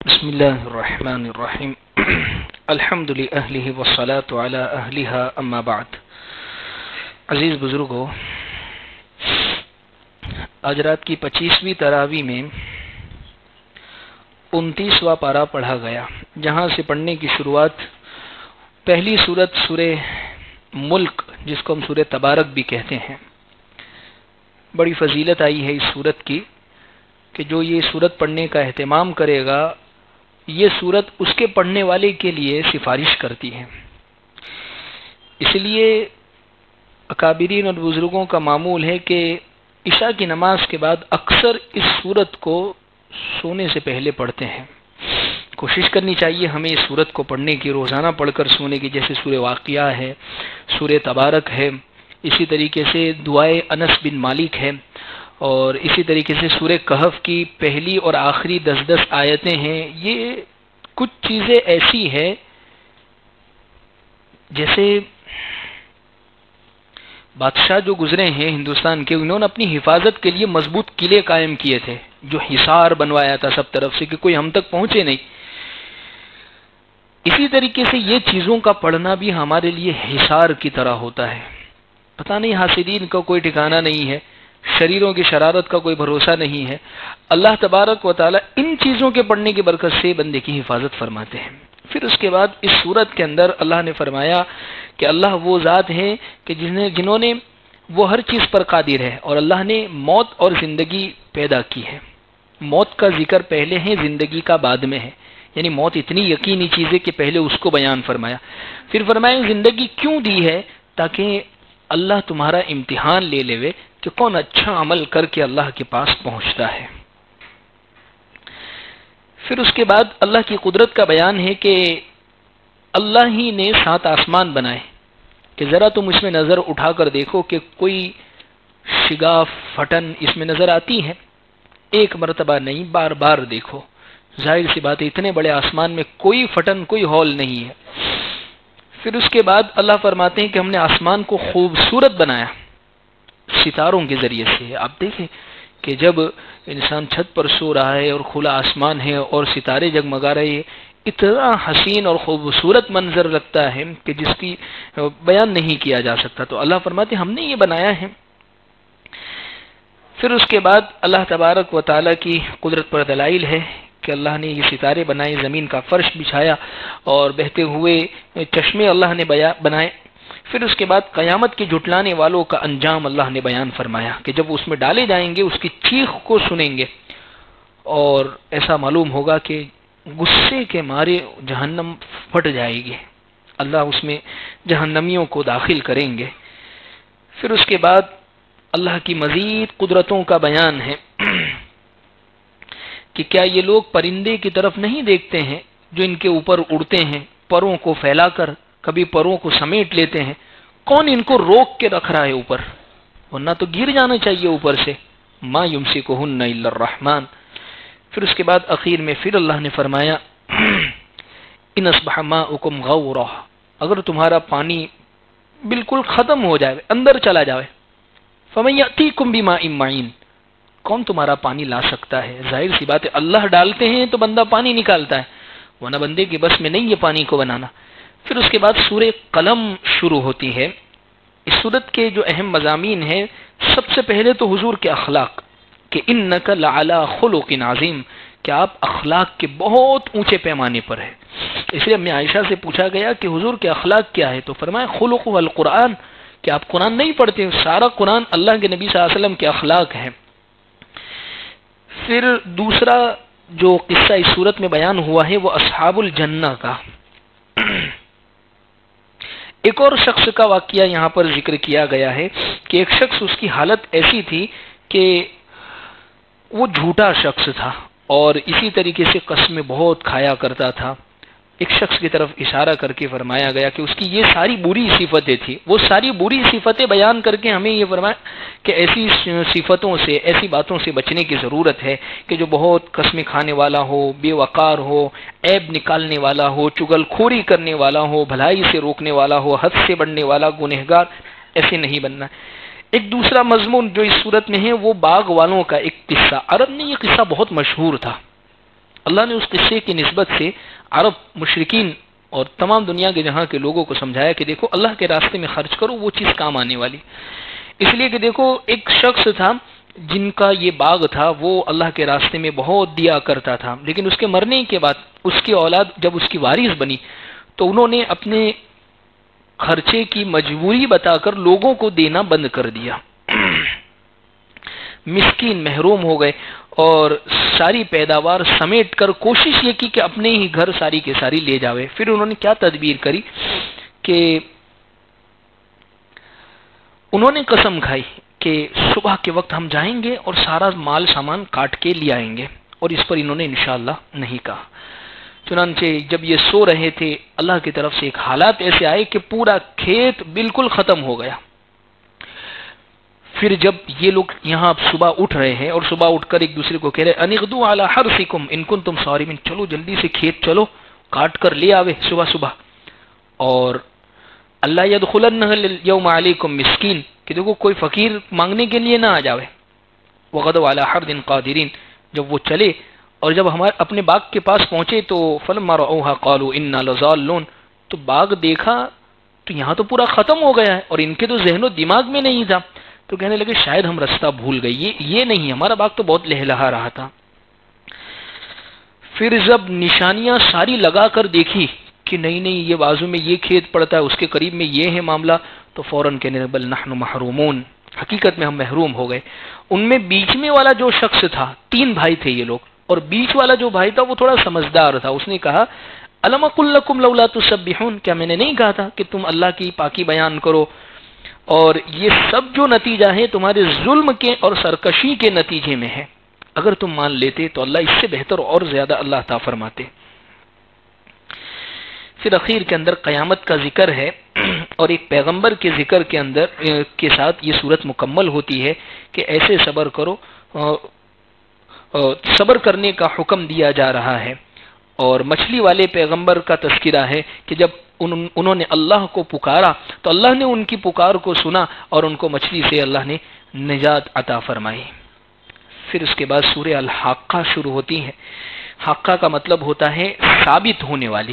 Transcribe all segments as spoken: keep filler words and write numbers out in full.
بسم اللہ الرحمن الرحیم الحمد للہ والصلاة علی اہلہا اما بعد. عزیز بزرگوں، آج رات کی پچیسویں تراویح میں انتیسواں پارہ پڑھا گیا، جہاں سے پڑھنے کی شروعات پہلی سورت سورہ ملک، جس کو ہم سورہ تبارک بھی کہتے ہیں. بڑی فضیلت آئی ہے اس سورت کی کہ جو یہ سورت پڑھنے کا اہتمام کرے گا، یہ سورت اس کے پڑھنے والے کے لیے سفارش کرتی ہے. اس لیے اکابرین اور بزرگوں کا معمول ہے کہ عشاء کی نماز کے بعد اکثر اس سورت کو سونے سے پہلے پڑھتے ہیں. کوشش کرنی چاہیے ہمیں اس سورت کو پڑھنے کی، روزانہ پڑھ کر سونے کی، جیسے سورہ واقعہ ہے، سورہ تبارک ہے، اسی طریقے سے دعائے انس بن مالک ہے، اور اسی طریقے سے سورہ کہف کی پہلی اور آخری دس دس آیتیں ہیں. یہ کچھ چیزیں ایسی ہیں جیسے بادشاہ جو گزرے ہیں ہندوستان کے، انہوں نے اپنی حفاظت کے لیے مضبوط قلعے قائم کیے تھے، جو حصار بنوایا تھا سب طرف سے کہ کوئی ہم تک پہنچے نہیں. اسی طریقے سے یہ چیزوں کا پڑھنا بھی ہمارے لیے حصار کی طرح ہوتا ہے. پتہ نہیں حاسدین کا کوئی ٹھکانہ نہیں ہے، شریروں کی شرارت کا کوئی بھروسہ نہیں ہے. اللہ تبارک و تعالی ان چیزوں کے پڑھنے کی برکت سے بندے کی حفاظت فرماتے ہیں. پھر اس کے بعد اس سورت کے اندر اللہ نے فرمایا کہ اللہ وہ ذات ہے کہ جس نے جنہوں نے وہ ہر چیز پر قادر ہے، اور اللہ نے موت اور زندگی پیدا کی ہے. موت کا ذکر پہلے ہے، زندگی کا بعد میں ہے. یعنی موت اتنی یقینی چیز ہے کہ پہلے اس کو بیان فرمایا. پھر فرمایا زندگی کیوں دی ہے؟ تاکہ اللہ تمہارا امتحان لے لے کہ کون اچھا عمل کر کے اللہ کے پاس پہنچتا ہے. پھر اس کے بعد اللہ کی قدرت کا بیان ہے کہ اللہ ہی نے سات آسمان بنائے، کہ ذرا تم اس میں نظر اٹھا کر دیکھو کہ کوئی شگاف پھٹن اس میں نظر آتی ہے؟ ایک مرتبہ نہیں، بار بار دیکھو. ظاہر سی بات ہے اتنے بڑے آسمان میں کوئی پھٹن، کوئی ہول نہیں ہے. پھر اس کے بعد اللہ فرماتے ہیں کہ ہم نے آسمان کو خوبصورت بنایا ستاروں کے ذریعے سے. آپ دیکھیں کہ جب انسان چھت پر سو رہا ہے اور کھلا آسمان ہے اور ستارے جگمگا رہے ہیں، اتنا حسین اور خوبصورت منظر لگتا ہے کہ جس کی بیان نہیں کیا جا سکتا. تو اللہ فرماتے ہیں ہم نے یہ بنایا ہے. پھر اس کے بعد اللہ تبارک و تعالیٰ کی قدرت پر دلائل ہے کہ اللہ نے یہ ستارے بنائے، زمین کا فرش بچھایا، اور بہتے ہوئے چشمے اللہ نے بنائے. پھر اس کے بعد قیامت کے جھٹلانے والوں کا انجام اللہ نے بیان فرمایا کہ جب اس میں ڈالے جائیں گے اس کی چیخ کو سنیں گے، اور ایسا معلوم ہوگا کہ غصے کے مارے جہنم پھٹ جائے گی. اللہ اس میں جہنمیوں کو داخل کریں گے. پھر اس کے بعد اللہ کی مزید قدرتوں کا بیان ہے کہ کیا یہ لوگ پرندے کی طرف نہیں دیکھتے ہیں جو ان کے اوپر اڑتے ہیں، پروں کو پھیلا کر، کبھی پروں کو سمیٹ لیتے ہیں. کون ان کو روک کے رکھ رہا ہے اوپر؟ ورنہ تو گر جانا چاہیے اوپر سے. ما یمسکہن الا الرحمن. پھر اس کے بعد اخیر میں پھر اللہ نے فرمایا ان اصبح ماؤکم غورا، اگر تمہارا پانی بالکل ختم ہو جائے، اندر چلا جائے، فمن یاتیکم بماء معین، کون تمہارا پانی لا سکتا ہے؟ ظاہر سی بات ہے اللہ ڈالتے ہیں تو بندہ پانی نکالتا ہے، ورنہ بندے کے بس میں نہیں یہ پانی کو بنانا. پھر اس کے بعد سورہ قلم شروع ہوتی ہے. اس سورت کے جو اہم مضامین ہیں، سب سے پہلے تو حضور کے اخلاق، کہ انک لعلی خلق عظیم، کہ آپ اخلاق کے بہت اونچے پیمانے پر ہیں. اس لیے میں عائشہ سے پوچھا گیا کہ حضور کے اخلاق کیا ہے، تو فرمایا خلق والقرآن، کہ آپ قرآن نہیں پڑھتے، سارا قرآن اللہ کے نبی صلی اللہ علیہ وسلم کے اخلاق ہیں. پھر دوسرا جو قصہ اس صورت میں بیان ہوا ہے وہ اصحاب الجنہ کا. ایک اور شخص کا واقعہ یہاں پر ذکر کیا گیا ہے کہ ایک شخص، اس کی حالت ایسی تھی کہ وہ جھوٹا شخص تھا اور اسی طریقے سے قسمیں بہت کھایا کرتا تھا. ایک شخص کی طرف اشارہ کر کے فرمایا گیا کہ اس کی یہ ساری بری صفتیں تھیں. وہ ساری بری صفتیں بیان کر کے ہمیں یہ فرمایا کہ ایسی صفتوں سے، ایسی باتوں سے بچنے کی ضرورت ہے کہ جو بہت قسمیں کھانے والا ہو، بے وقار ہو، عیب نکالنے والا ہو، چغل خوری کرنے والا ہو، بھلائی سے روکنے والا ہو، حد سے بڑھنے والا، گنہگار، ایسے نہیں بننا. ایک دوسرا مضمون جو اس صورت میں ہے وہ باغ والوں کا ایک قصہ. عرب میں یہ قصہ بہت مشہور تھا اللہ نے اس قصے کی نسبت سے عرب مشرکین اور تمام دنیا کے جہاں کے لوگوں کو سمجھایا کہ دیکھو اللہ کے راستے میں خرچ کرو، وہ چیز کام آنے والی. اس لیے کہ دیکھو ایک شخص تھا جن کا یہ باغ تھا، وہ اللہ کے راستے میں بہت دیا کرتا تھا، لیکن اس کے مرنے کے بعد اس کی اولاد جب اس کی وارث بنی تو انہوں نے اپنے خرچے کی مجبوری بتا کر لوگوں کو دینا بند کر دیا. مسکین محروم ہو گئے اور ساری پیداوار سمیٹ کر کوشش یہ کی کہ اپنے ہی گھر ساری کے ساری لے جاوے. پھر انہوں نے کیا تدبیر کری کہ انہوں نے قسم کھائی کہ صبح کے وقت ہم جائیں گے اور سارا مال سامان کاٹ کے لے آئیں گے، اور اس پر انہوں نے انشاءاللہ نہیں کہا. چنانچہ جب یہ سو رہے تھے اللہ کی طرف سے ایک حالات ایسے آئے کہ پورا کھیت بالکل ختم ہو گیا. پھر جب یہ لوگ یہاں صبح اٹھ رہے ہیں اور صبح اٹھ کر ایک دوسرے کو کہہ رہے انغدوا علی حرثکم ان کنتم صارمین، چلو جلدی سے کھیت چلو کاٹ کر لے آوے صبح صبح، اور اللہ یدخلنہ اليوم علیکم مسکین کہ دیکھو کوئی فقیر مانگنے کے لیے نہ آ جاوے. وغدوا علی حرد قادرین، جب وہ چلے اور جب ہمارے اپنے باغ کے پاس پہنچے تو فلما رأوها قالوا انا لضالون، تو باغ دیکھا تو یہاں تو پورا ختم ہو گیا ہے اور ان کے تو ذہن و دماغ میں نہیں تھا، تو کہنے لگے شاید ہم رستہ بھول گئے، یہ یہ نہیں، ہمارا باغ تو بہت لہلہا رہا تھا. پھر جب نشانیاں ساری لگا کر دیکھی کہ نہیں نہیں یہ بازو میں یہ کھیت پڑتا ہے، اس کے قریب میں یہ ہے معاملہ، تو فوراً کہنے لگے بل نحن محرومون، حقیقت میں ہم محروم ہو گئے. ان میں بیچ میں والا جو شخص تھا، تین بھائی تھے یہ لوگ، اور بیچ والا جو بھائی تھا وہ تھوڑا سمجھدار تھا. اس نے کہا الم اقل لکم لولا تسبحون، کیا میں نے نہیں کہا تھا کہ تم اللہ کی پاکی بیان کرو، اور یہ سب جو نتیجہ ہے تمہارے ظلم کے اور سرکشی کے نتیجے میں ہے، اگر تم مان لیتے تو اللہ اس سے بہتر اور زیادہ اللہ عطا فرماتے. پھر اخیر کے اندر قیامت کا ذکر ہے، اور ایک پیغمبر کے ذکر کے اندر کے ساتھ یہ صورت مکمل ہوتی ہے کہ ایسے صبر کرو، صبر کرنے کا حکم دیا جا رہا ہے. اور مچھلی والے پیغمبر کا تذکرہ ہے کہ جب انہوں نے اللہ کو پکارا تو اللہ نے ان کی پکار کو سنا اور ان کو مچھلی سے اللہ نے نجات عطا فرمائی. پھر اس کے بعد سورہ الحاقہ شروع ہوتی ہے. حاقہ کا مطلب ہوتا ہے ثابت ہونے والی.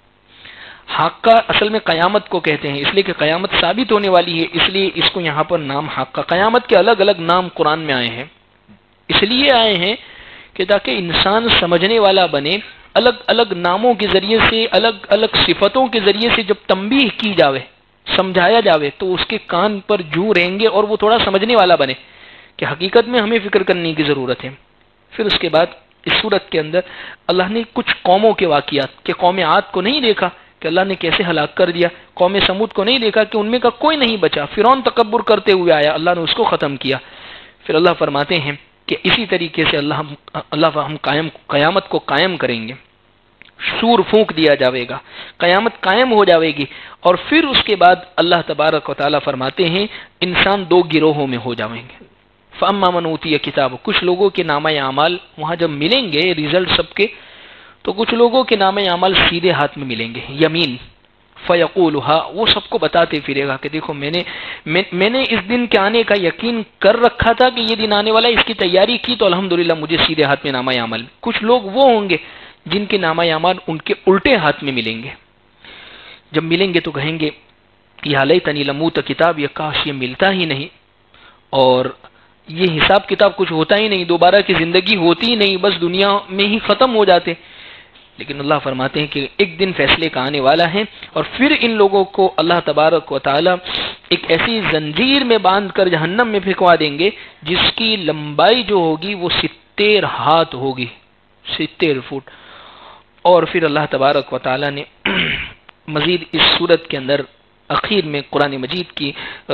حاقہ اصل میں قیامت کو کہتے ہیں، اس لیے کہ قیامت ثابت ہونے والی ہے، اس لیے اس کو یہاں پر نام حاقہ. قیامت کے الگ الگ نام قرآن میں آئے ہیں، اس لیے آئے ہیں کہ تاکہ انسان سمجھنے والا بنے. الگ الگ ناموں کے ذریعے سے، الگ الگ صفتوں کے ذریعے سے جب تنبیہ کی جاوے، سمجھایا جاوے، تو اس کے کان پر جو رہیں گے اور وہ تھوڑا سمجھنے والا بنے کہ حقیقت میں ہمیں فکر کرنے کی ضرورت ہے. پھر اس کے بعد اس صورت کے اندر اللہ نے کچھ قوموں کے واقعات کہ قوم عاد کو نہیں دیکھا کہ اللہ نے کیسے ہلاک کر دیا، قوم سمود کو نہیں دیکھا کہ ان میں کا کوئی نہیں بچا، فرعون تکبر کرتے ہوئے آیا، اللہ نے اس کو ختم کیا. پھر اللہ فرماتے ہیں کہ اسی طریقے سے اللہ ہم اللہ ہم قائم قیامت کو قائم کریں گے، سور پھونک دیا جاوے گا، قیامت قائم ہو جاوے گی. اور پھر اس کے بعد اللہ تبارک و تعالیٰ فرماتے ہیں انسان دو گروہوں میں ہو جاویں گے. فَأَمَّا مَنْ أُوتِيَ کتاب، کچھ لوگوں کے نامہ اعمال وہاں جب ملیں گے ریزلٹ سب کے، تو کچھ لوگوں کے نامہ اعمال سیدھے ہاتھ میں ملیں گے، یمین. فَيَقُولُهَا، وہ سب کو بتاتے پھرے گا کہ دیکھو میں نے میں, میں نے اس دن کے آنے کا یقین کر رکھا تھا کہ یہ دن آنے والا ہے، اس کی تیاری کی تو الحمدللہ مجھے سیدھے ہاتھ میں نامہ اعمال. کچھ لوگ وہ ہوں گے جن کے نامہ اعمال ان کے الٹے ہاتھ میں ملیں گے. جب ملیں گے تو کہیں گے یا لیتنی لموت کتاب، یہ کاش یہ ملتا ہی نہیں، اور یہ حساب کتاب کچھ ہوتا ہی نہیں، دوبارہ کی زندگی ہوتی ہی نہیں، بس دنیا میں ہی ختم ہو جاتے. لیکن اللہ فرماتے ہیں کہ ایک دن فیصلے کا آنے والا ہے، اور پھر ان لوگوں کو اللہ تبارک و تعالی ایک ایسی زنجیر میں باندھ کر جہنم میں پھینکوا دیں گے جس کی لمبائی جو ہوگی وہ ستر ہاتھ ہوگی، ستر فٹ. اور پھر اللہ تبارک و تعالی نے مزید اس صورت کے اندر اخیر میں قرآن مجید کی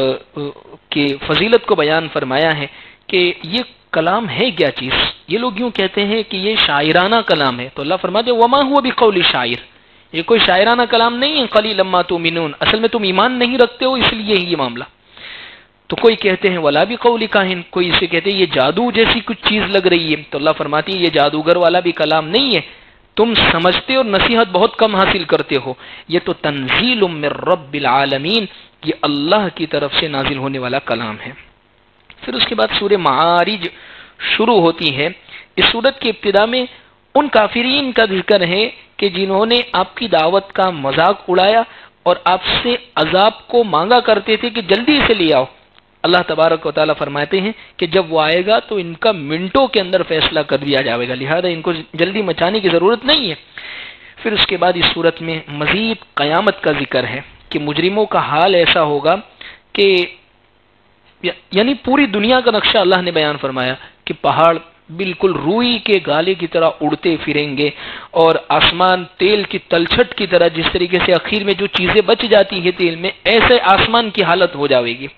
کی فضیلت کو بیان فرمایا ہے کہ یہ کلام ہے کیا چیز. یہ لوگ یوں کہتے ہیں کہ یہ شاعرانہ کلام ہے، تو اللہ فرماتے ہیں وما هو بقول شاعر، یہ کوئی شاعرانہ کلام نہیں ہے. قلیلا ما تؤمنون، اصل میں تم ایمان نہیں رکھتے ہو، اس لیے یہ معاملہ. تو کوئی کہتے ہیں ولا بقول کاہن، کوئی اسے کہتے ہیں یہ جادو جیسی کچھ چیز لگ رہی ہے. تو اللہ فرماتی ہے یہ جادوگر والا بھی کلام نہیں ہے، تم سمجھتے اور نصیحت بہت کم حاصل کرتے ہو. یہ تو تنزیل من رب العالمین، یہ اللہ کی طرف سے نازل ہونے والا کلام ہے. پھر اس کے بعد سورہ معارج شروع ہوتی ہے. اس سورت کی ابتدا میں ان کافرین کا ذکر ہے کہ جنہوں نے آپ کی دعوت کا مذاق اڑایا اور آپ سے عذاب کو مانگا کرتے تھے کہ جلدی سے لے آؤ۔ اللہ تبارک و تعالیٰ فرماتے ہیں کہ جب وہ آئے گا تو ان کا منٹوں کے اندر فیصلہ کر دیا جائے گا، لہذا ان کو جلدی مچانے کی ضرورت نہیں ہے۔ پھر اس کے بعد اس صورت میں مزید قیامت کا ذکر ہے کہ مجرموں کا حال ایسا ہوگا کہ یعنی پوری دنیا کا نقشہ اللہ نے بیان فرمایا کہ پہاڑ بالکل روئی کے گالے کی طرح اڑتے پھریں گے اور آسمان تیل کی تلچھٹ کی طرح، جس طریقے سے آخر میں جو چیزیں بچ جاتی ہیں تیل میں، ایسے آسمان کی حالت ہو جائے گی۔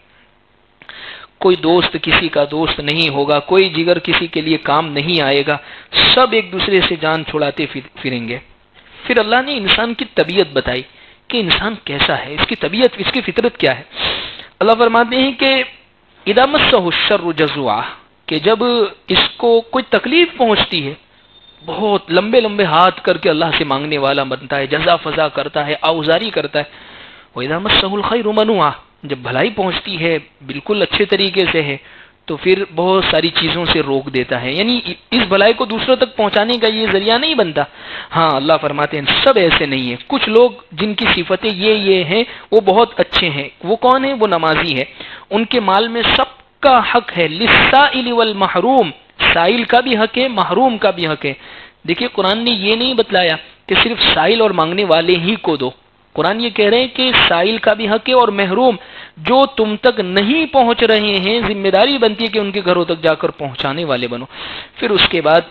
کوئی دوست کسی کا دوست نہیں ہوگا، کوئی جگر کسی کے لیے کام نہیں آئے گا، سب ایک دوسرے سے جان چھڑاتے پھریں گے۔ پھر اللہ نے انسان کی طبیعت بتائی کہ انسان کیسا ہے، اس کی طبیعت، اس کی فطرت کیا ہے۔ اللہ فرماتے ہیں کہ اذا مسہ الشر جزوعا، کہ جب اس کو کوئی تکلیف پہنچتی ہے بہت لمبے لمبے ہاتھ کر کے اللہ سے مانگنے والا بنتا ہے، جزا فضا کرتا ہے، آوزاری کرتا ہے۔ وَإِذَا مَسَّهُ الْخَيْرُ مَنُوعًا، جب بھلائی پہنچتی ہے بالکل اچھے طریقے سے ہے تو پھر بہت ساری چیزوں سے روک دیتا ہے، یعنی اس بھلائی کو دوسروں تک پہنچانے کا یہ ذریعہ نہیں بنتا۔ ہاں اللہ فرماتے ہیں سب ایسے نہیں ہیں، کچھ لوگ جن کی صفتیں یہ یہ ہیں وہ بہت اچھے ہیں۔ وہ کون ہیں؟ وہ نمازی ہے، ان کے مال میں سب کا حق ہے، للسائل والمحروم، سائل کا بھی حق ہے، محروم کا بھی حق ہے۔ دیکھیے قرآن نے یہ نہیں بتلایا کہ صرف سائل اور مانگنے والے ہی کو دو، قرآن یہ کہہ رہے ہیں کہ سائل کا بھی حق ہے اور محروم جو تم تک نہیں پہنچ رہے ہیں ذمہ داری بنتی ہے کہ ان کے گھروں تک جا کر پہنچانے والے بنو۔ پھر اس کے بعد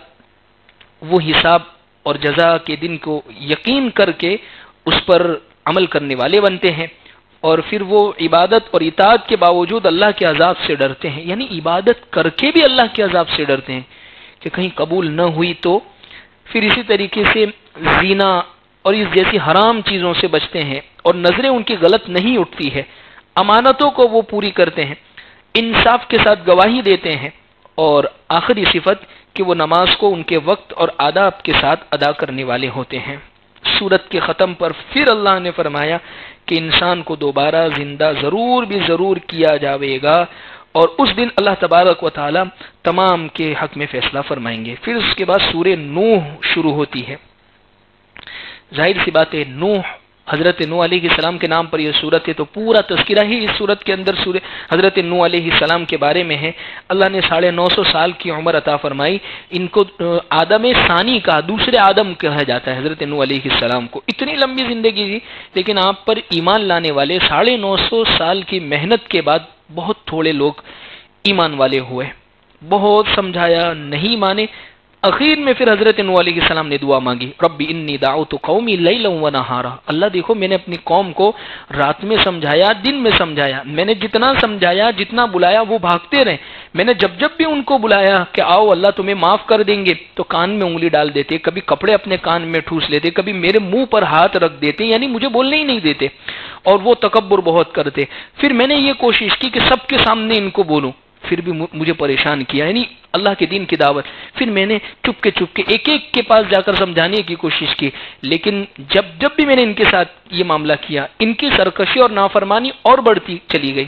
وہ حساب اور جزا کے دن کو یقین کر کے اس پر عمل کرنے والے بنتے ہیں، اور پھر وہ عبادت اور اطاعت کے باوجود اللہ کے عذاب سے ڈرتے ہیں، یعنی عبادت کر کے بھی اللہ کے عذاب سے ڈرتے ہیں کہ کہیں قبول نہ ہوئی تو۔ پھر اسی طریقے سے زنا اور اس جیسی حرام چیزوں سے بچتے ہیں اور نظریں ان کی غلط نہیں اٹھتی ہے، امانتوں کو وہ پوری کرتے ہیں، انصاف کے ساتھ گواہی دیتے ہیں، اور آخری صفت کہ وہ نماز کو ان کے وقت اور آداب کے ساتھ ادا کرنے والے ہوتے ہیں۔ سورت کے ختم پر پھر اللہ نے فرمایا کہ انسان کو دوبارہ زندہ ضرور بھی ضرور کیا جاوے گا، اور اس دن اللہ تبارک و تعالی تمام کے حق میں فیصلہ فرمائیں گے۔ پھر اس کے بعد سورہ نوح شروع ہوتی ہے۔ ظاہر سی بات ہے نوح، حضرت نوح علیہ السلام کے نام پر یہ سورت ہے، تو پورا تذکرہ ہی اس سورت کے اندر سورہ حضرت نوح علیہ السلام کے بارے میں ہے۔ اللہ نے ساڑھے نو سو سال کی عمر عطا فرمائی، ان کو آدم ثانی کا، دوسرے آدم کہا جاتا ہے حضرت نوح علیہ السلام کو۔ اتنی لمبی زندگی تھی لیکن آپ پر ایمان لانے والے ساڑھے نو سو سال کی محنت کے بعد بہت تھوڑے لوگ ایمان والے ہوئے، بہت سمجھایا نہیں مانے، اخیر میں پھر حضرت نوح علیہ السلام نے دعا مانگی، رب انی دعوت قومی لیلا و نہارا، اللہ دیکھو میں نے اپنی قوم کو رات میں سمجھایا، دن میں سمجھایا، میں نے جتنا سمجھایا جتنا بلایا وہ بھاگتے رہے، میں نے جب جب بھی ان کو بلایا کہ آؤ اللہ تمہیں معاف کر دیں گے تو کان میں انگلی ڈال دیتے، کبھی کپڑے اپنے کان میں ٹھوس لیتے، کبھی میرے منہ پر ہاتھ رکھ دیتے، یعنی مجھے بولنے ہی نہیں دیتے، اور وہ تکبر بہت کرتے۔ پھر میں نے یہ کوشش کی کہ سب کے سامنے ان کو بولوں، پھر بھی مجھے پریشان کیا، یعنی اللہ کے دین کی دعوت۔ پھر میں نے چپ کے چپ کے ایک ایک کے پاس جا کر سمجھانے کی کوشش کی، لیکن جب جب بھی میں نے ان کے ساتھ یہ معاملہ کیا ان کی سرکشی اور نافرمانی اور بڑھتی چلی گئی۔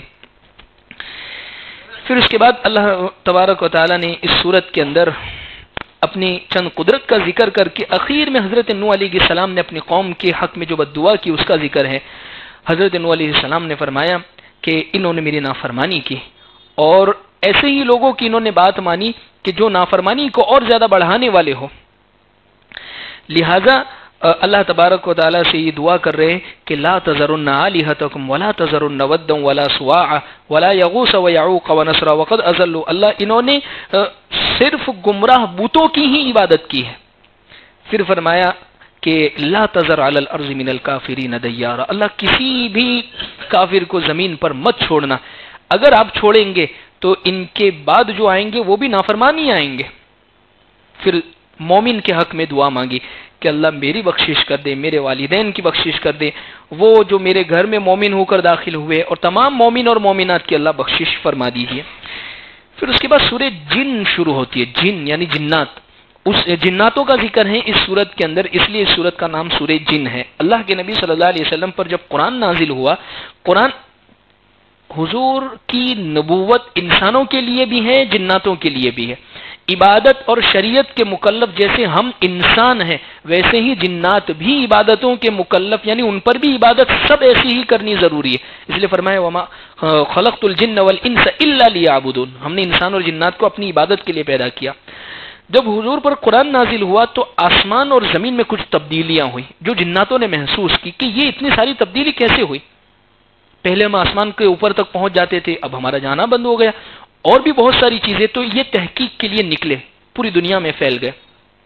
پھر اس کے بعد اللہ تبارک و تعالی نے اس صورت کے اندر اپنی چند قدرت کا ذکر کر کے اخیر میں حضرت نوح علیہ السلام نے اپنی قوم کے حق میں جو بد دعا کی اس کا ذکر ہے۔ حضرت نوح علیہ السلام نے فرمایا کہ انہوں نے میری نافرمانی کی، اور ایسے ہی لوگوں کی انہوں نے بات مانی کہ جو نافرمانی کو اور زیادہ بڑھانے والے ہو، لہذا اللہ تبارک و تعالیٰ سے یہ دعا کر رہے ہیں کہ لا تذرن آلہتکم ولا تذرن ودا ولا سواع ولا یغوث ویعوق ونسر وقد اضلوا، اللہ انہوں نے صرف گمراہ بتوں کی ہی عبادت کی ہے۔ پھر فرمایا کہ لا تذر علی الارض من الکافرین دیارا، اللہ کسی بھی کافر کو زمین پر مت چھوڑنا، اگر آپ چھوڑیں گے تو ان کے بعد جو آئیں گے وہ بھی نافرمانی آئیں گے۔ پھر مومن کے حق میں دعا مانگی کہ اللہ میری بخشش کر دے، میرے والدین کی بخشش کر دے، وہ جو میرے گھر میں مومن ہو کر داخل ہوئے، اور تمام مومن اور مومنات کی اللہ بخشش فرما دیجیے۔ پھر اس کے بعد سورہ جن شروع ہوتی ہے، جن یعنی جنات، اس جناتوں کا ذکر ہے اس سورت کے اندر، اس لیے اس سورت کا نام سورہ جن ہے۔ اللہ کے نبی صلی اللہ علیہ وسلم پر جب قرآن نازل ہوا، قرآن حضور کی نبوت انسانوں کے لیے بھی ہے، جناتوں کے لیے بھی ہے۔ عبادت اور شریعت کے مکلف جیسے ہم انسان ہیں ویسے ہی جنات بھی عبادتوں کے مکلف، یعنی ان پر بھی عبادت سب ایسی ہی کرنی ضروری ہے۔ اس لیے فرمایا وما خلقت الجن والانس الا لیعبدون، ہم نے انسان اور جنات کو اپنی عبادت کے لیے پیدا کیا۔ جب حضور پر قرآن نازل ہوا تو آسمان اور زمین میں کچھ تبدیلیاں ہوئی جو جناتوں نے محسوس کی کہ یہ اتنی ساری تبدیلی کیسے ہوئی۔ پہلے ہم آسمان کے اوپر تک پہنچ جاتے تھے، اب ہمارا جانا بند ہو گیا، اور بھی بہت ساری چیزیں، تو یہ تحقیق کے لیے نکلے، پوری دنیا میں پھیل گئے۔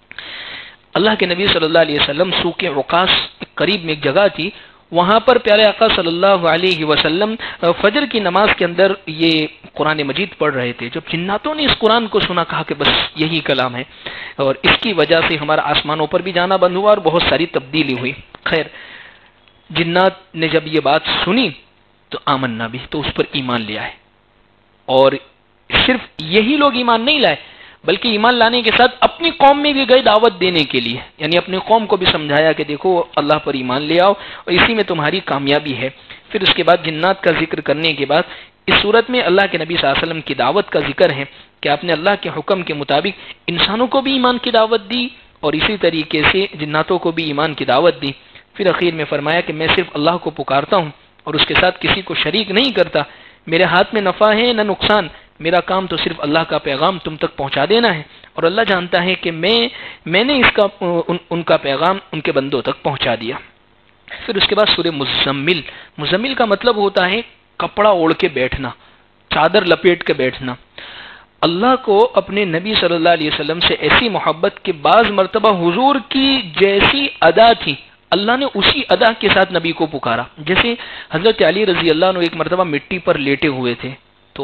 اللہ کے نبی صلی اللہ علیہ وسلم سوق عکاظ کے قریب میں ایک جگہ تھی، وہاں پر پیارے آقا صلی اللہ علیہ وسلم فجر کی نماز کے اندر یہ قرآن مجید پڑھ رہے تھے۔ جب جناتوں نے اس قرآن کو سنا، کہا کہ بس یہی کلام ہے، اور اس کی وجہ سے ہمارا آسمانوں پر بھی جانا بند ہوا اور بہت ساری تبدیلی ہوئی۔ خیر، جنات نے جب یہ بات سنی تو آمنا بھی، تو اس پر ایمان لے آئے، اور صرف یہی لوگ ایمان نہیں لائے بلکہ ایمان لانے کے ساتھ اپنی قوم میں بھی گئے دعوت دینے کے لیے، یعنی اپنی قوم کو بھی سمجھایا کہ دیکھو اللہ پر ایمان لے آؤ اور اسی میں تمہاری کامیابی ہے۔ پھر اس کے بعد جنات کا ذکر کرنے کے بعد اس صورت میں اللہ کے نبی صلی اللہ علیہ وسلم کی دعوت کا ذکر ہے کہ آپ نے اللہ کے حکم کے مطابق انسانوں کو بھی ایمان کی دعوت دی اور اسی طریقے سے جناتوں کو بھی ایمان کی دعوت دی۔ پھر اخیر میں فرمایا کہ میں صرف اللہ کو پکارتا ہوں اور اس کے ساتھ کسی کو شریک نہیں کرتا، میرے ہاتھ میں نفع ہے نہ نقصان، میرا کام تو صرف اللہ کا پیغام تم تک پہنچا دینا ہے، اور اللہ جانتا ہے کہ میں میں نے اس کا ان, ان کا پیغام ان کے بندوں تک پہنچا دیا۔ پھر اس کے بعد سورہ مزمل، مزمل کا مطلب ہوتا ہے کپڑا اوڑھ کے بیٹھنا، چادر لپیٹ کے بیٹھنا۔ اللہ کو اپنے نبی صلی اللہ علیہ وسلم سے ایسی محبت کہ بعض مرتبہ حضور کی جیسی ادا تھی اللہ نے اسی ادا کے ساتھ نبی کو پکارا۔ جیسے حضرت علی رضی اللہ عنہ ایک مرتبہ مٹی پر لیٹے ہوئے تھے تو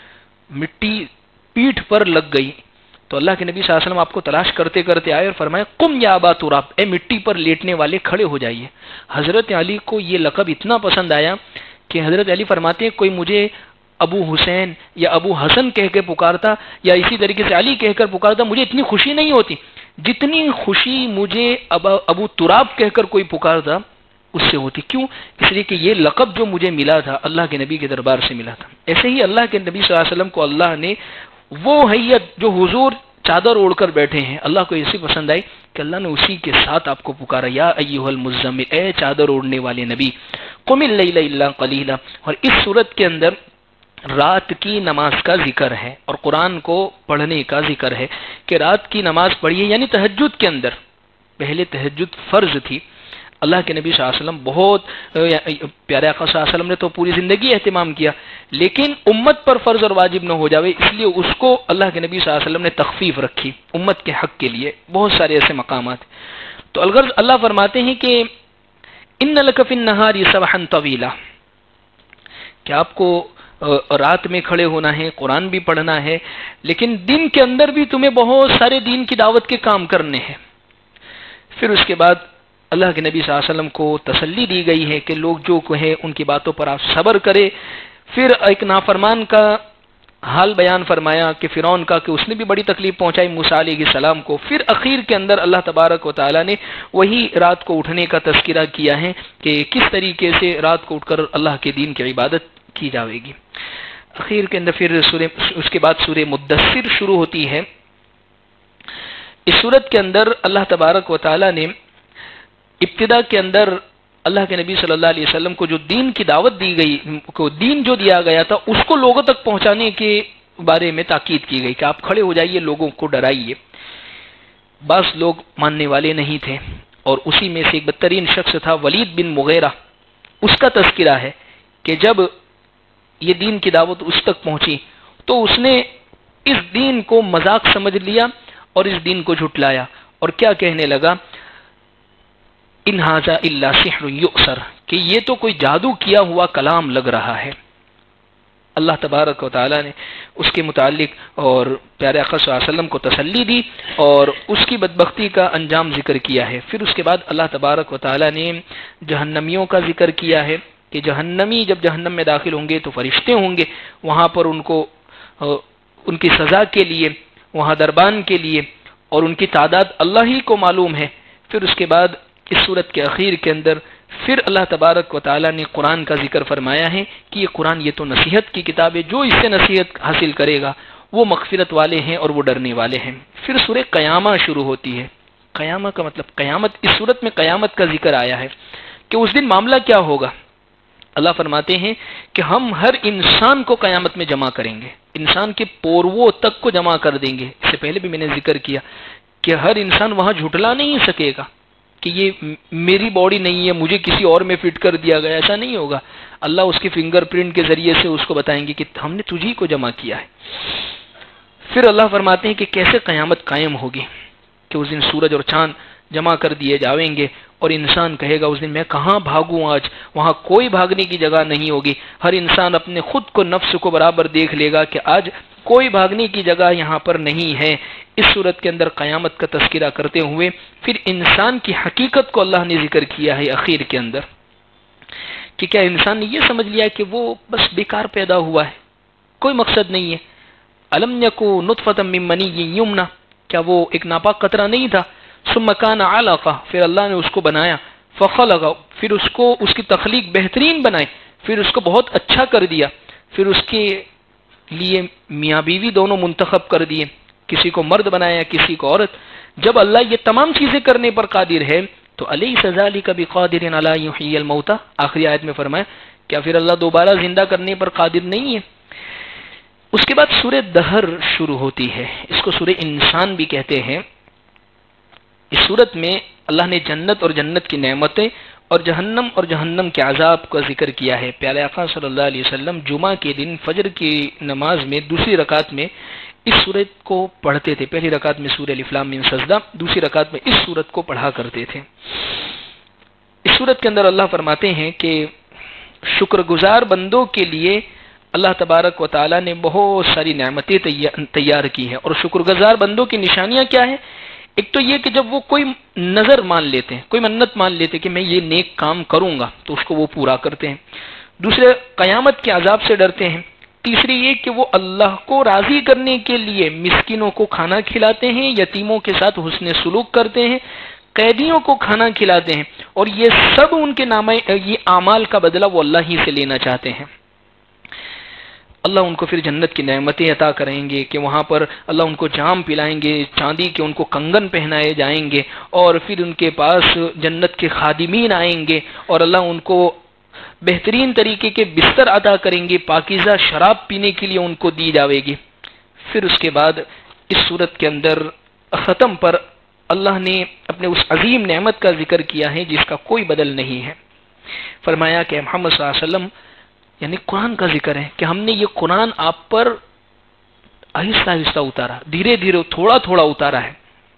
مٹی پیٹھ پر لگ گئی، تو اللہ کے نبی صلی اللہ علیہ وسلم آپ کو تلاش کرتے کرتے آئے اور فرمایا قم یا ابا تراب، اے مٹی پر لیٹنے والے کھڑے ہو جائیے۔ حضرت علی کو یہ لقب اتنا پسند آیا کہ حضرت علی فرماتے ہیں کوئی مجھے ابو حسین یا ابو حسن کہہ کے پکارتا یا اسی طریقے سے علی کہہ کر پکارتا، مجھے اتنی خوشی نہیں ہوتی جتنی خوشی مجھے ابو تراب کہہ کر کوئی پکارتا اس سے ہوتی۔ کیوں؟ اس لیے کہ یہ لقب جو مجھے ملا تھا اللہ کے نبی کے دربار سے ملا تھا۔ ایسے ہی اللہ کے نبی صلی اللہ علیہ وسلم کو اللہ نے وہ حیت جو حضور چادر اوڑھ کر بیٹھے ہیں اللہ کو ایسی پسند آئی کہ اللہ نے اسی کے ساتھ آپ کو پکارا، یا ایھا المزمل، اے چادر اوڑھنے والے نبی، قم اللیل الا قلیلا۔ اور اس صورت کے اندر رات کی نماز کا ذکر ہے اور قرآن کو پڑھنے کا ذکر ہے کہ رات کی نماز پڑھیے، یعنی تہجد کے اندر۔ پہلے تہجد فرض تھی، اللہ کے نبی صلی اللہ علیہ وسلم بہت پیارے آقا صلی اللہ علیہ وسلم نے تو پوری زندگی اہتمام کیا، لیکن امت پر فرض اور واجب نہ ہو جاوے اس لیے اس کو اللہ کے نبی صلی اللہ علیہ وسلم نے تخفیف رکھی امت کے حق کے لیے۔ بہت سارے ایسے مقامات تو الغرض اللہ فرماتے ہیں کہ ان لک فی النہار سبحا طویلا، کہ آپ کو رات میں کھڑے ہونا ہے، قرآن بھی پڑھنا ہے، لیکن دن کے اندر بھی تمہیں بہت سارے دین کی دعوت کے کام کرنے ہیں۔ پھر اس کے بعد اللہ کے نبی صلی اللہ علیہ وسلم کو تسلی دی گئی ہے کہ لوگ جو کہیں ان کی باتوں پر آپ صبر کرے۔ پھر ایک نافرمان کا حال بیان فرمایا کہ فرعون کا کہ اس نے بھی بڑی تکلیف پہنچائی موسیٰ علیہ السلام کو۔ پھر اخیر کے اندر اللہ تبارک و تعالیٰ نے وہی رات کو اٹھنے کا تذکرہ کیا ہے کہ کس طریقے سے رات کو اٹھ کر اللہ کے دین کی عبادت کی جاوے گی۔ اخیر کے اندر پھر سورہ اس کے بعد سورہ مدثر شروع ہوتی ہے۔ اس سورت کے اندر اللہ تبارک و تعالیٰ نے ابتدا کے اندر اللہ کے نبی صلی اللہ علیہ وسلم کو جو دین کی دعوت دی گئی، کو دین جو دیا گیا تھا اس کو لوگوں تک پہنچانے کے بارے میں تاکید کی گئی کہ آپ کھڑے ہو جائیے، لوگوں کو ڈرائیے۔ بعض لوگ ماننے والے نہیں تھے اور اسی میں سے ایک بدترین شخص تھا ولید بن مغیرہ، اس کا تذکرہ ہے کہ جب یہ دین کی دعوت اس تک پہنچی تو اس نے اس دین کو مذاق سمجھ لیا اور اس دین کو جھٹلایا اور کیا کہنے لگا، ان ھذا الا سحر یؤثر، کہ یہ تو کوئی جادو کیا ہوا کلام لگ رہا ہے۔ اللہ تبارک و تعالیٰ نے اس کے متعلق اور پیارے آقا صلی اللہ علیہ وسلم کو تسلی دی اور اس کی بدبختی کا انجام ذکر کیا ہے۔ پھر اس کے بعد اللہ تبارک و تعالیٰ نے جہنمیوں کا ذکر کیا ہے کہ جہنمی جب جہنم میں داخل ہوں گے تو فرشتے ہوں گے وہاں پر، ان کو ان کی سزا کے لیے، وہاں دربان کے لیے، اور ان کی تعداد اللہ ہی کو معلوم ہے۔ پھر اس کے بعد اس صورت کے اخیر کے اندر پھر اللہ تبارک و تعالیٰ نے قرآن کا ذکر فرمایا ہے کہ یہ قرآن یہ تو نصیحت کی کتاب ہے، جو اس سے نصیحت حاصل کرے گا وہ مغفرت والے ہیں اور وہ ڈرنے والے ہیں۔ پھر سورہ قیامہ شروع ہوتی ہے۔ قیامہ کا مطلب قیامت، اس صورت میں قیامت کا ذکر آیا ہے کہ اس دن معاملہ کیا ہوگا۔ اللہ فرماتے ہیں کہ ہم ہر انسان کو قیامت میں جمع کریں گے، انسان کے پورووں تک کو جمع کر دیں گے۔ اس سے پہلے بھی میں نے ذکر کیا کہ ہر انسان وہاں جھٹلا نہیں سکے گا کہ یہ میری باڈی نہیں ہے، مجھے کسی اور میں فٹ کر دیا گیا، ایسا نہیں ہوگا۔ اللہ اس کے فنگر پرنٹ کے ذریعے سے اس کو بتائیں گے کہ ہم نے تجھی کو جمع کیا ہے۔ پھر اللہ فرماتے ہیں کہ کیسے قیامت قائم ہوگی، کہ اس دن سورج اور چاند جمع کر دیے جائیں گے اور انسان کہے گا اس دن میں کہاں بھاگوں، آج وہاں کوئی بھاگنے کی جگہ نہیں ہوگی۔ ہر انسان اپنے خود کو، نفس کو برابر دیکھ لے گا کہ آج کوئی بھاگنے کی جگہ یہاں پر نہیں ہے۔ اس صورت کے اندر قیامت کا تذکرہ کرتے ہوئے پھر انسان کی حقیقت کو اللہ نے ذکر کیا ہے اخیر کے اندر، کہ کیا انسان نے یہ سمجھ لیا کہ وہ بس بیکار پیدا ہوا ہے، کوئی مقصد نہیں ہے۔ الم یکو نطفۃ من منی یمنا، کیا وہ ایک ناپاک قطرہ نہیں تھا؟ ثم کان علقہ، پھر اللہ نے اس کو بنایا، فخلق، پھر اس کو اس کی تخلیق بہترین بنائی، پھر اس کو بہت اچھا کر دیا، پھر اس کے لیے میاں بیوی دونوں منتخب کر دیے، کسی کو مرد بنایا کسی کو عورت۔ جب اللہ یہ تمام چیزیں کرنے پر قادر ہے تو الیس ذلک بقادر علی یحیی الموتى، آخری آیت میں فرمایا کیا پھر اللہ دوبارہ زندہ کرنے پر قادر نہیں ہے؟ اس کے بعد سورہ دہر شروع ہوتی ہے، اس کو سورہ انسان بھی کہتے ہیں۔ اس صورت میں اللہ نے جنت اور جنت کی نعمتیں اور جہنم اور جہنم کے عذاب کا ذکر کیا ہے۔ پیارے آقا صلی اللہ علیہ وسلم جمعہ کے دن فجر کی نماز میں دوسری رکعت میں اس سورت کو پڑھتے تھے۔ پہلی رکعت میں سورہ الف لام میم سجدہ، دوسری رکعت میں اس سورت کو پڑھا کرتے تھے۔ اس سورت کے اندر اللہ فرماتے ہیں کہ شکر گزار بندوں کے لیے اللہ تبارک و تعالی نے بہت ساری نعمتیں تیار کی ہیں، اور شکر گزار بندوں کی نشانیاں کیا ہیں؟ ایک تو یہ کہ جب وہ کوئی نظر مان لیتے ہیں، کوئی منت مان لیتے ہیں کہ میں یہ نیک کام کروں گا تو اس کو وہ پورا کرتے ہیں۔ دوسرے، قیامت کے عذاب سے ڈرتے ہیں۔ تیسری یہ کہ وہ اللہ کو راضی کرنے کے لیے مسکینوں کو کھانا کھلاتے ہیں، یتیموں کے ساتھ حسن سلوک کرتے ہیں، قیدیوں کو کھانا کھلاتے ہیں، اور یہ سب ان کے نامہ یہ اعمال کا بدلہ وہ اللہ ہی سے لینا چاہتے ہیں۔ اللہ ان کو پھر جنت کی نعمتیں عطا کریں گے کہ وہاں پر اللہ ان کو جام پلائیں گے، چاندی کے ان کو کنگن پہنائے جائیں گے، اور پھر ان کے پاس جنت کے خادمین آئیں گے اور اللہ ان کو بہترین طریقے کے بستر عطا کریں گے، پاکیزہ شراب پینے کے لیے ان کو دی جاوے گی۔ پھر اس کے بعد اس صورت کے اندر ختم پر اللہ نے اپنے اس عظیم نعمت کا ذکر کیا ہے جس کا کوئی بدل نہیں ہے۔ فرمایا کہ محمد صلی اللہ علیہ وسلم، یعنی قرآن کا ذکر ہے کہ ہم نے یہ قرآن آپ پر آہستہ آہستہ اتارا، دھیرے دھیرے تھوڑا تھوڑا اتارا ہے۔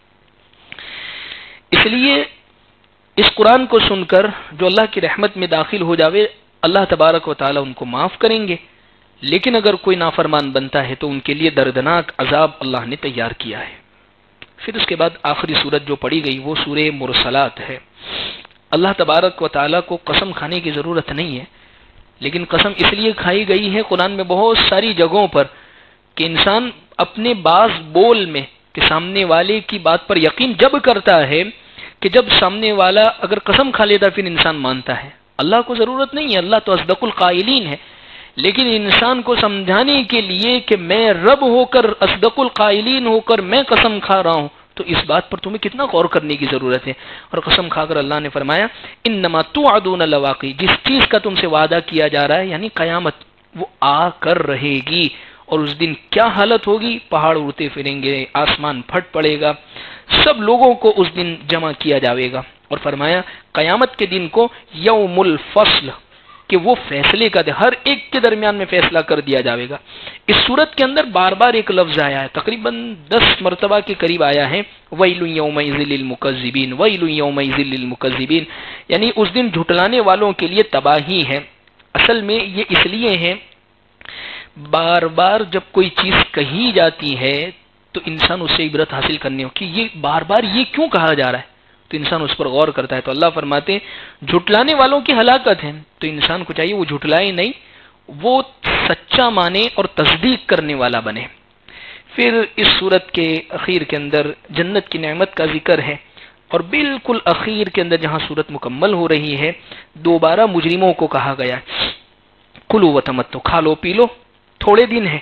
اس لیے اس قرآن کو سن کر جو اللہ کی رحمت میں داخل ہو جاوے، اللہ تبارک و تعالی ان کو معاف کریں گے، لیکن اگر کوئی نافرمان بنتا ہے تو ان کے لیے دردناک عذاب اللہ نے تیار کیا ہے۔ پھر اس کے بعد آخری سورت جو پڑھی گئی وہ سورہ مرسلات ہے۔ اللہ تبارک و تعالی کو قسم کھانے کی ضرورت نہیں ہے، لیکن قسم اس لیے کھائی گئی ہے قرآن میں بہت ساری جگہوں پر کہ انسان اپنے بعض بول میں کہ سامنے والے کی بات پر یقین جب کرتا ہے کہ جب سامنے والا اگر قسم کھا لیتا پھر انسان مانتا ہے۔ اللہ کو ضرورت نہیں ہے، اللہ تو اصدق القائلین ہے، لیکن انسان کو سمجھانے کے لیے کہ میں رب ہو کر، اصدق القائلین ہو کر میں قسم کھا رہا ہوں، تو اس بات پر تمہیں کتنا غور کرنے کی ضرورت ہے۔ اور قسم کھا کر اللہ نے فرمایا انما توعدون لواقع، جس چیز کا تم سے وعدہ کیا جا رہا ہے یعنی قیامت، وہ آ کر رہے گی، اور اس دن کیا حالت ہوگی؟ پہاڑ اڑتے پھریں گے، آسمان پھٹ پڑے گا، سب لوگوں کو اس دن جمع کیا جاوے گا۔ اور فرمایا قیامت کے دن کو یوم الفصل، کہ وہ فیصلے کا دے، ہر ایک کے درمیان میں فیصلہ کر دیا جاوے گا۔ اس صورت کے اندر بار بار ایک لفظ آیا ہے، تقریباً دس مرتبہ کے قریب آیا ہے، ویل یومئذ للمکذبین، ویل یومئذ للمکذبین، یعنی اس دن جھٹلانے والوں کے لیے تباہی ہے۔ اصل میں یہ اس لیے ہے، بار بار جب کوئی چیز کہی جاتی ہے تو انسان اس سے عبرت حاصل کرنے ہو کہ یہ بار بار یہ کیوں کہا جا رہا ہے، تو انسان اس پر غور کرتا ہے۔ تو اللہ فرماتے ہیں جھٹلانے والوں کی ہلاکت ہے، تو انسان کو چاہیے وہ جھٹلائے نہیں، وہ سچا مانے اور تصدیق کرنے والا بنے۔ پھر اس صورت کے اخیر کے اندر جنت کی نعمت کا ذکر ہے، اور بالکل اخیر کے اندر جہاں صورت مکمل ہو رہی ہے دوبارہ مجرموں کو کہا گیا کلو و تمتو، کھا لو پی لو، تھوڑے دن ہے،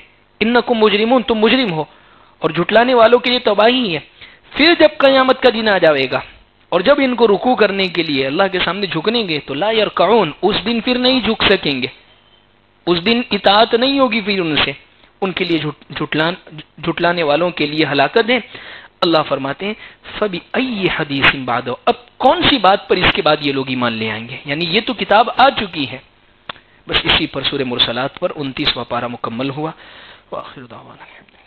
انکم مجرمون، تم مجرم ہو، اور جھٹلانے والوں کے لیے تباہی ہے۔ پھر جب قیامت کا دن آ جائے گا اور جب ان کو رکوع کرنے کے لیے اللہ کے سامنے جھکیں گے تو لا یرکعون، اس دن پھر نہیں جھک سکیں گے، اس دن اطاعت نہیں ہوگی پھر ان سے، ان کے لیے جھٹلان جھٹلانے والوں کے لیے ہلاکت ہے۔ اللہ فرماتے ہیں فَبِأَيِّ حَدِيثٍ بَعْدَهُ، اب کون سی بات پر اس کے بعد یہ لوگ ایمان لے آئیں گے؟ یعنی یہ تو کتاب آ چکی ہے۔ بس اسی پر سورہ مرسلات پر انتیسواں پارہ مکمل ہوا۔ وآخر دعوانا